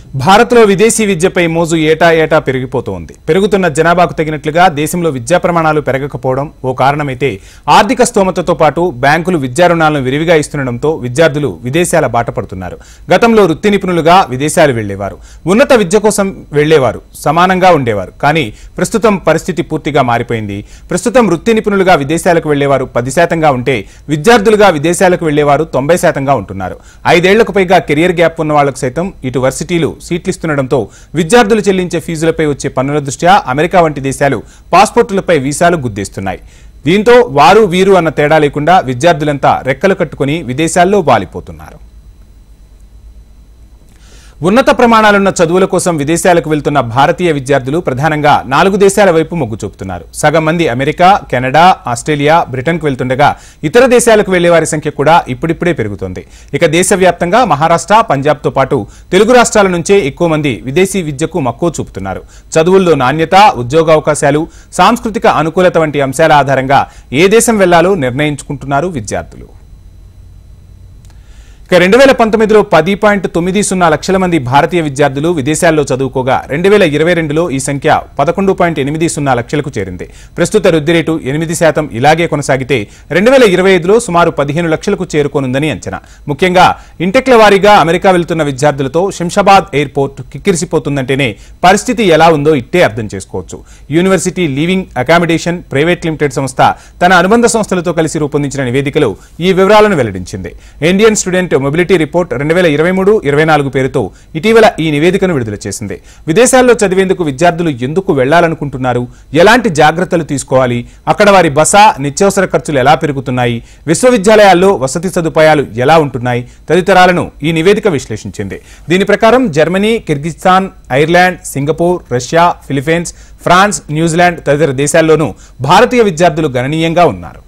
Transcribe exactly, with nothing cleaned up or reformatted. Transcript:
భారత్లో విదేశీ విద్యపై మోజు ఏటా ఏటా పెరిగిపోతోంది. పెరుగుతున్న జనాభాకు తగినట్లుగా దేశంలో విద్యా ప్రమాణాలు పెరగకపోవడం ఓ కారణమైతే ఆర్థిక స్తోమతతో పాటు బ్యాంకులు విద్యా రుణాలను విరివిగా ఇస్తుండటంతో విద్యార్థులు విదేశాల బాట పడుతున్నారు. గతంలో వృత్తి నిపుణులుగా విదేశాలు వెళ్లేవారు, ఉన్నత విద్య కోసం వెళ్లేవారు, సమానంగా ఉండేవారు. కానీ ప్రస్తుతం పరిస్థితి పూర్తిగా మారిపోయింది. ప్రస్తుతం వృత్తి నిపుణులుగా విదేశాలకు వెళ్లేవారు పది శాతంగా ఉంటే విద్యార్థులుగా విదేశాలకు వెళ్లేవారు తొంభై శాతంగా ఉంటున్నారు. ఐదేళ్లకు పైగా కెరియర్ గ్యాప్ ఉన్న వాళ్లకు సైతం ఇటు వర్సిటీలు సీట్లిస్తుండటంతో విద్యార్థులు చెల్లించే ఫీజులపై వచ్చే పన్నుల దృష్ట్యా అమెరికా వంటి దేశాలు పాస్పోర్టులపై వీసాలు గుద్దేస్తున్నాయి. దీంతో వారు వీరు అన్న తేడా లేకుండా విద్యార్థులంతా రెక్కలు కట్టుకుని విదేశాల్లో వాలిపోతున్నారు. ఉన్నత ప్రమాణాలున్న చదువుల కోసం విదేశాలకు వెళ్తున్న భారతీయ విద్యార్థులు ప్రధానంగా నాలుగు దేశాల వైపు మొగ్గు చూపుతున్నారు. సగం మంది అమెరికా, కెనడా, ఆస్ట్రేలియా, బ్రిటన్కు వెళ్తుండగా ఇతర దేశాలకు వెళ్లే వారి సంఖ్య కూడా ఇప్పుడిప్పుడే పెరుగుతోంది. ఇక దేశవ్యాప్తంగా మహారాష్ట్ర, పంజాబ్తో పాటు తెలుగు రాష్ట్రాల నుంచే ఎక్కువ మంది విదేశీ విద్యకు మక్కువ చూపుతున్నారు. చదువుల్లో నాణ్యత, ఉద్యోగావకాశాలు, సాంస్కృతిక అనుకూలత వంటి అంశాల ఆధారంగా ఏ దేశం వెళ్లాలో నిర్ణయించుకుంటున్నారు విద్యార్థులు. ఇక రెండు వేల పంతొమ్మిదిలో పది పాయింట్ తొమ్మిది సున్నా లక్షల మంది భారతీయ విద్యార్థులు విదేశాల్లో చదువుకోగా రెండు వేల ఇరవై రెండులో ఈ సంఖ్య పదకొండు పాయింట్ ఎనిమిది సున్నా లక్షలకు చేరింది. ప్రస్తుత వృద్ధి రేటు ఎనిమిది శాతం ఇలాగే కొనసాగితే రెండు వేల ఇరవై ఐదులో సుమారు పదిహేను లక్షలకు చేరుకోనుందని అంచనా. ముఖ్యంగా ఇంటెక్ల వారీగా అమెరికా వెళ్తున్న విద్యార్థులతో శంషాబాద్ ఎయిర్పోర్ట్ కిక్కిరిసిపోతుందంటేనే పరిస్థితి ఎలా ఉందో ఇట్టే అర్థం చేసుకోవచ్చు. University living accommodation private limited సంస్థ తన అనుబంధ సంస్థలతో కలిసి రూపొందించిన నివేదికలో ఈ వివరాలను వెల్లడించింది. ఇండియన్ స్టూడెంట్ మొబిలిటీ రిపోర్ట్ రెండు వేల ఇరవై మూడు ఇరవై నాలుగు పేరుతో ఇటీవల ఈ నివేదికను విడుదల చేసింది. విదేశాల్లో చదివేందుకు విద్యార్థులు ఎందుకు వెళ్లాలనుకుంటున్నారు, ఎలాంటి జాగ్రత్తలు తీసుకోవాలి, అక్కడ వారి బస, నిత్యావసర ఖర్చులు ఎలా పెరుగుతున్నాయి, విశ్వవిద్యాలయాల్లో వసతి సదుపాయాలు ఎలా ఉంటున్నాయి తదితరాలను ఈ నివేదిక విశ్లేషించింది. దీని ప్రకారం Germany, Kyrgyzstan, Ireland, Singapore, Russia, Philippines, France, New Zealand తదితర దేశాల్లోనూ భారతీయ విద్యార్థులు గణనీయంగా ఉన్నారు.